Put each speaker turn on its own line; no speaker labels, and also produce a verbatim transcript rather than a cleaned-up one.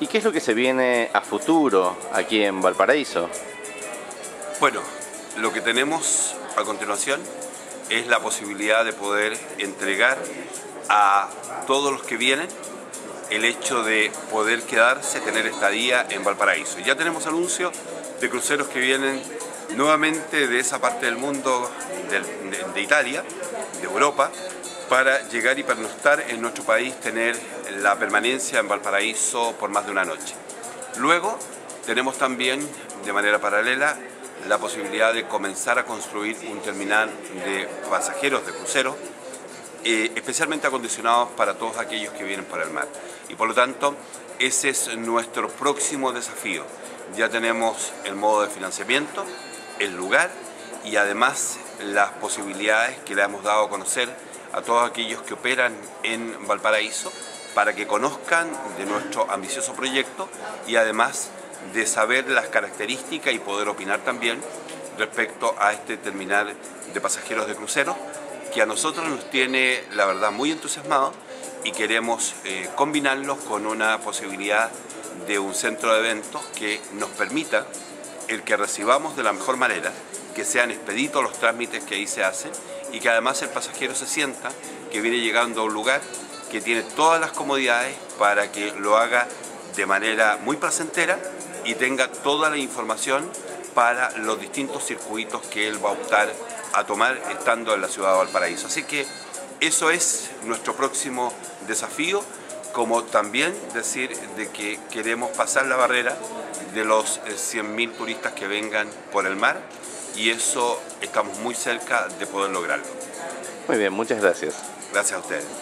¿Y qué es lo que se viene a futuro aquí en Valparaíso?
Bueno, lo que tenemos a continuación es la posibilidad de poder entregar a todos los que vienen el hecho de poder quedarse, tener estadía en Valparaíso. Ya tenemos anuncio de cruceros que vienen nuevamente de esa parte del mundo, de, de, de Italia, de Europa, para llegar y pernoctar en nuestro país, tener la permanencia en Valparaíso por más de una noche. Luego tenemos también, de manera paralela, la posibilidad de comenzar a construir un terminal de pasajeros de crucero, eh, especialmente acondicionados para todos aquellos que vienen por el mar. Y por lo tanto, ese es nuestro próximo desafío. Ya tenemos el modo de financiamiento, el lugar y además las posibilidades que le hemos dado a conocer a todos aquellos que operan en Valparaíso para que conozcan de nuestro ambicioso proyecto y además de saber las características y poder opinar también respecto a este terminal de pasajeros de crucero que a nosotros nos tiene, la verdad, muy entusiasmados y queremos eh, combinarlos con una posibilidad de un centro de eventos que nos permita el que recibamos de la mejor manera, que sean expeditos los trámites que ahí se hacen y que además el pasajero se sienta que viene llegando a un lugar que tiene todas las comodidades para que lo haga de manera muy placentera y tenga toda la información para los distintos circuitos que él va a optar a tomar estando en la ciudad de Valparaíso. Así que eso es nuestro próximo desafío, como también decir de que queremos pasar la barrera de los cien mil turistas que vengan por el mar y eso estamos muy cerca de poder lograrlo.
Muy bien, muchas gracias.
Gracias a ustedes.